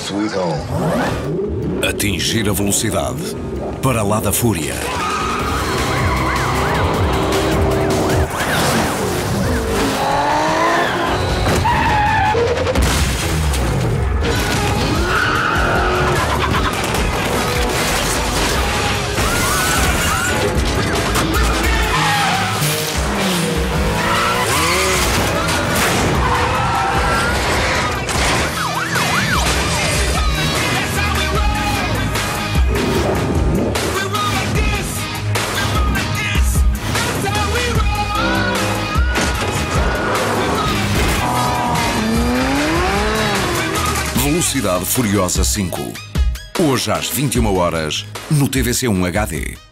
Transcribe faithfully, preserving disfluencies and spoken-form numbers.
sweet home. Atingir a velocidade para lá da fúria. Velocidade Furiosa cinco. Hoje às vinte e uma horas no T V C um H D.